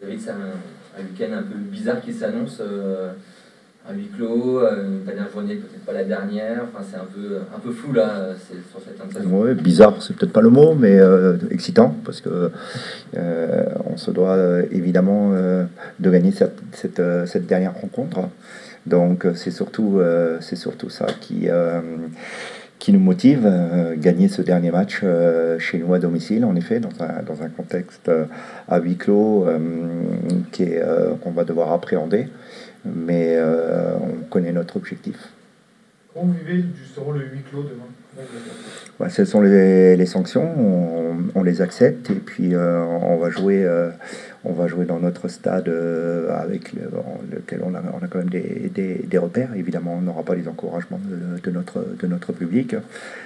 David, c'est un week-end un peu bizarre qui s'annonce, à huis clos, une dernière journée, peut-être pas la dernière. Enfin, c'est un peu flou là, c'est sur cette fin de saison. Ouais, bizarre, c'est peut-être pas le mot, mais excitant, parce que on se doit évidemment de gagner cette dernière rencontre. Donc c'est surtout ça qui nous motive, gagner ce dernier match chez nous à domicile, en effet, dans un contexte à huis clos qu'on va devoir appréhender, mais on connaît notre objectif. Comment vous vivez justement le huis clos demain? Ouais, ce sont les sanctions, on les accepte et puis on va jouer dans notre stade avec lequel on a quand même des repères. Évidemment, on n'aura pas les encouragements de notre public.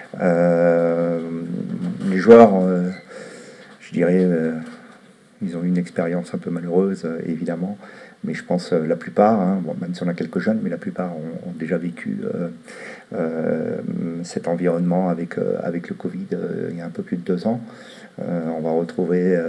Les joueurs, je dirais, ils ont eu une expérience un peu malheureuse, évidemment, mais je pense la plupart, hein, bon, même si on a quelques jeunes, mais la plupart ont déjà vécu cet environnement avec le Covid il y a un peu plus de 2 ans. On va retrouver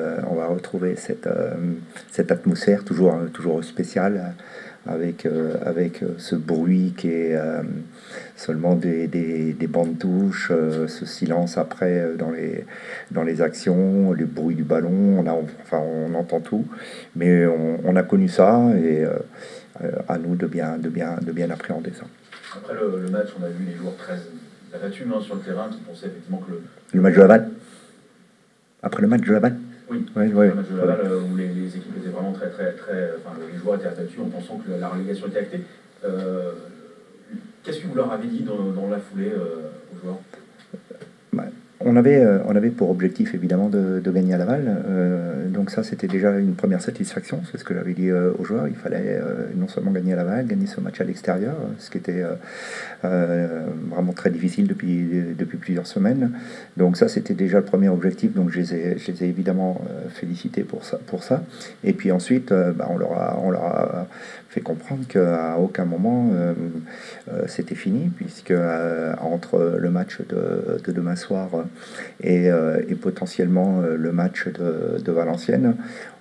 cette atmosphère toujours spéciale avec ce bruit qui est seulement des bandes touches, ce silence après dans les actions, le bruit du ballon, on entend tout, mais on a connu ça et à nous de bien appréhender ça. Après le match, on a vu les joueurs très abattus sur le terrain qui pensaient effectivement que le match de Laval. Après le match de Laval. Oui, ouais. Le match de Laval où les équipes étaient vraiment très, enfin les joueurs étaient abattus en pensant que la relégation était actée. Qu'est-ce que vous leur avez dit dans la foulée aux joueurs? On avait pour objectif évidemment de gagner à Laval, donc ça c'était déjà une première satisfaction, c'est ce que j'avais dit aux joueurs, il fallait non seulement gagner à Laval, gagner ce match à l'extérieur, ce qui était vraiment très difficile depuis plusieurs semaines, donc ça c'était déjà le premier objectif, donc je les ai évidemment félicités pour ça, et puis ensuite on leur a fait comprendre qu'à aucun moment c'était fini, puisque entre le match de demain soir et potentiellement le match de Valenciennes,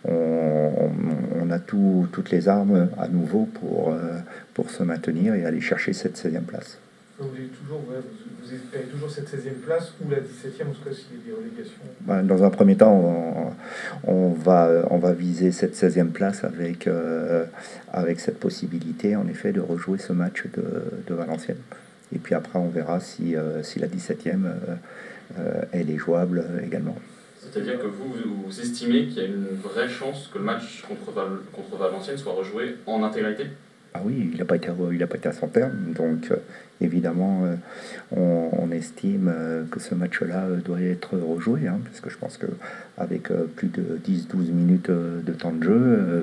on a toutes les armes à nouveau pour se maintenir et aller chercher cette 16e place. Vous espérez toujours cette 16e place ou la 17e, en tout cas s'il y a des relégations? Dans un premier temps, on va viser cette 16e place avec cette possibilité, en effet, de rejouer ce match de Valenciennes. Et puis après, on verra si la 17e, elle est jouable également. C'est-à-dire que vous estimez qu'il y a une vraie chance que le match contre Valenciennes soit rejoué en intégralité? Ah oui, il n'a pas été à son terme, donc évidemment on estime que ce match-là doit être rejoué, hein, parce que je pense qu'avec plus de 10-12 minutes de temps de jeu,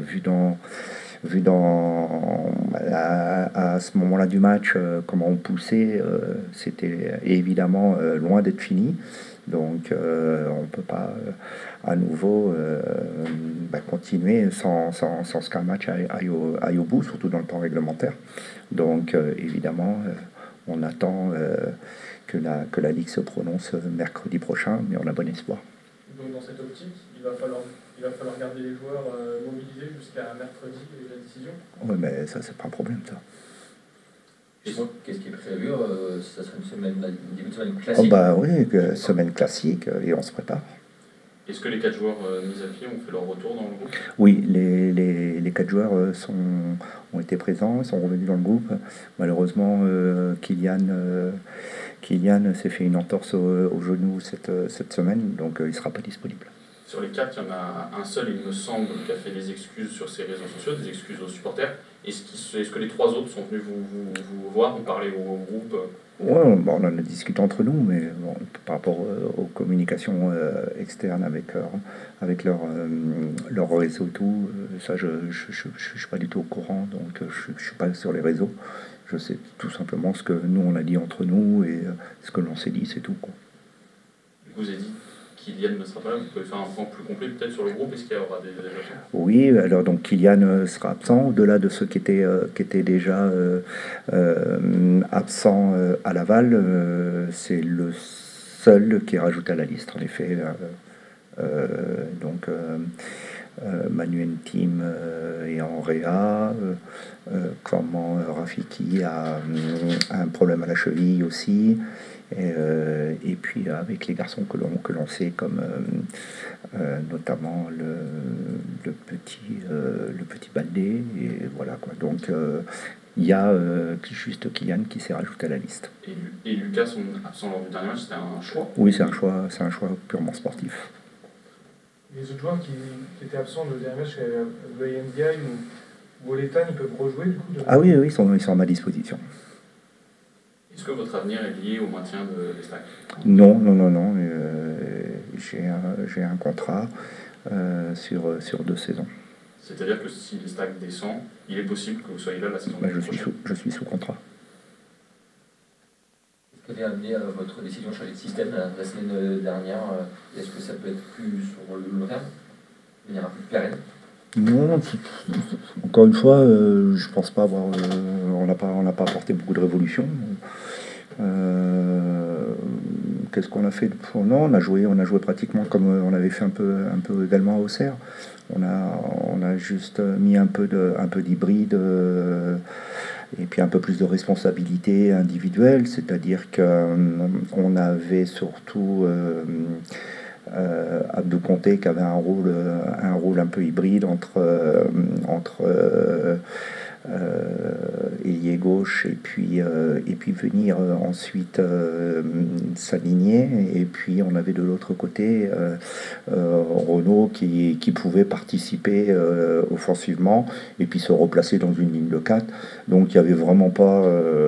à ce moment-là du match, comment on poussait, c'était évidemment loin d'être fini. Donc on ne peut pas à nouveau continuer sans qu'un match aille au bout, surtout dans le temps réglementaire. Donc évidemment, on attend que la Ligue se prononce mercredi prochain, mais on a bon espoir. Donc dans cette optique, il va falloir garder les joueurs mobilisés jusqu'à mercredi et la décision? Oui, mais ça, c'est pas un problème, ça. Qu'est-ce qui est prévu? Ça serait une début de semaine classique? Oui, semaine classique, et on se prépare. Est-ce que les 4 joueurs mis à pied ont fait leur retour dans le groupe? Oui, les 4 joueurs ont été présents, sont revenus dans le groupe. Malheureusement, Kylian s'est fait une entorse au genou cette semaine, donc il ne sera pas disponible. Sur les 4, il y en a un seul, il me semble, qui a fait des excuses sur ses réseaux sociaux, des excuses aux supporters. Est-ce que les 3 autres sont venus vous voir, vous parler au groupe? Oui, on en a discuté entre nous, mais bon, par rapport aux communications externes avec leur réseau et tout, ça je ne suis pas du tout au courant, donc je ne suis pas sur les réseaux. Je sais tout simplement ce que nous on a dit entre nous et ce que l'on s'est dit, c'est tout, quoi. Vous avez dit Kylian ne sera pas là, vous pouvez faire un point plus complet peut-être sur le groupe, est-ce qu'il y aura des absents? Oui, alors donc Kylian sera absent, au-delà de ceux qui étaient déjà absents à Laval, c'est le seul qui est rajouté à la liste, en effet. Donc Manu Ntim est en réa, comment Rafiki a un problème à la cheville aussi. Et puis avec les garçons que l'on sait comme notamment le petit Baldé, et voilà quoi. Donc il y a juste Kylian qui s'est rajouté à la liste. Et Lucas, son absent lors du dernier match, c'était un choix? Oui, c'est un choix purement sportif. Les autres joueurs qui étaient absents le dernier match, le NDI ou Boletan, ils peuvent rejouer du coup Ah oui, ils sont à ma disposition. Est-ce que votre avenir est lié au maintien des Stacks? Non. J'ai un contrat sur 2 saisons. C'est-à-dire que si les Stacks descendent, il est possible que vous soyez là la saison prochaine? Je suis sous contrat. Vous avez amené votre décision de changer de système la semaine dernière. Est-ce que ça peut être plus sur le long terme, de manière un peu plus pérenne? Non, encore une fois, je pense pas avoir. On n'a pas apporté beaucoup de révolution. Qu'est-ce qu'on a fait? Non, on a joué pratiquement comme on avait fait un peu également à Auxerre. On a juste mis un peu d'hybride et puis un peu plus de responsabilité individuelle, c'est-à-dire qu'on avait surtout Abdou Conté qui avait un rôle un peu hybride entre ailier gauche et puis venir ensuite s'aligner, et puis on avait de l'autre côté Renaud qui pouvait participer offensivement et puis se replacer dans une ligne de 4, donc il n'y avait vraiment pas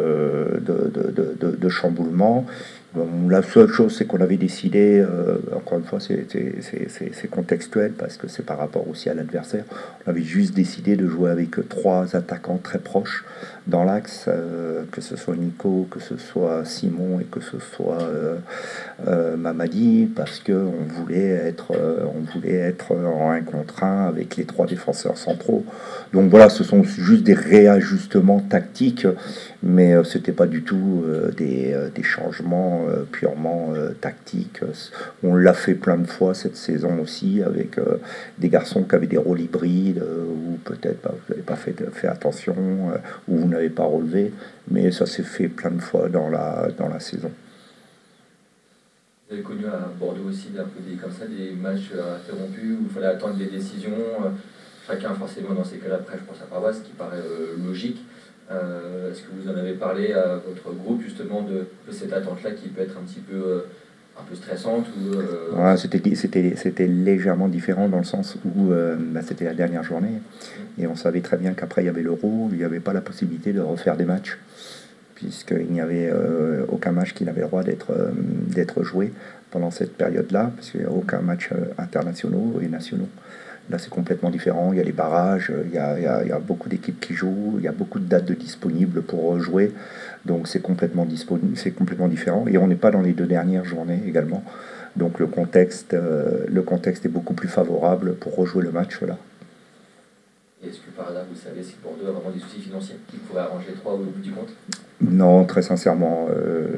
de chamboulement. La seule chose, c'est qu'on avait décidé, encore une fois, c'est contextuel parce que c'est par rapport aussi à l'adversaire, on avait juste décidé de jouer avec 3 attaquants très proches dans l'axe, que ce soit Nico, que ce soit Simon et que ce soit Mamadi, parce qu'on voulait être en 1 contre 1 avec les 3 défenseurs centraux. Donc voilà, ce sont juste des réajustements tactiques, mais c'était pas du tout des changements purement tactiques. On l'a fait plein de fois cette saison aussi avec des garçons qui avaient des rôles hybrides, ou peut-être vous n'avez pas fait attention, ou vous n'avez pas relevé, mais ça s'est fait plein de fois dans la saison. Vous avez connu à Bordeaux aussi comme ça, des matchs interrompus où il fallait attendre des décisions, chacun forcément dans ces cas-là, après je pense à Paroisse, ce qui paraît logique. Est-ce que vous en avez parlé à votre groupe justement de cette attente-là qui peut être un peu stressante ou C'était légèrement différent dans le sens où c'était la dernière journée et on savait très bien qu'après il y avait l'Euro, il n'y avait pas la possibilité de refaire des matchs puisqu'il n'y avait aucun match qui n'avait le droit d'être joué pendant cette période-là, parce qu'il n'y a aucun match internationaux et nationaux. Là, c'est complètement différent. Il y a les barrages, il y a beaucoup d'équipes qui jouent, il y a beaucoup de dates de disponibles pour jouer. Donc, c'est complètement différent. Et on n'est pas dans les 2 dernières journées également. Donc, le contexte est beaucoup plus favorable pour rejouer le match là. Et est-ce que par là, vous savez si Bordeaux a vraiment des soucis financiers qui pourraient arranger 3 au bout du compte? Non, très sincèrement,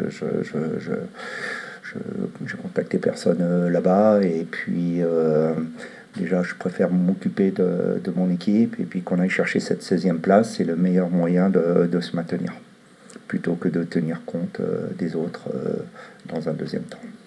j'ai contacté personne là-bas, et puis déjà je préfère m'occuper de mon équipe, et puis qu'on aille chercher cette 16e place, c'est le meilleur moyen de se maintenir, plutôt que de tenir compte des autres dans un deuxième temps.